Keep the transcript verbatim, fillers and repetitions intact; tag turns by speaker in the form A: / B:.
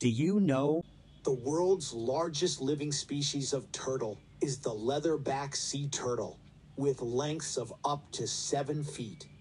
A: Do you know?
B: The world's largest living species of turtle is the leatherback sea turtle, with lengths of up to seven feet.